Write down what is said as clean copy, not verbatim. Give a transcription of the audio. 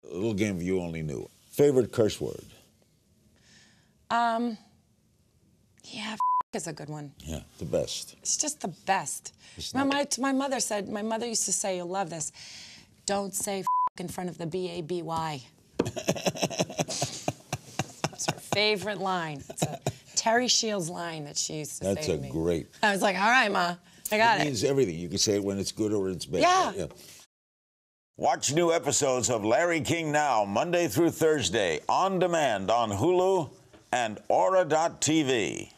A little game you only knew. Favorite curse word? Yeah, is a good one. Yeah, the best. It's just the best. My mother used to say, you'll love this, don't say in front of the B-A-B-Y. It's her favorite line. It's a Terry Shields line that she used to say to me. That's a great. I was like, all right, Ma, I got it. It means everything. You can say it when it's good or it's bad. Yeah. Watch new episodes of Larry King Now, Monday through Thursday, on demand on Hulu and Aura.tv.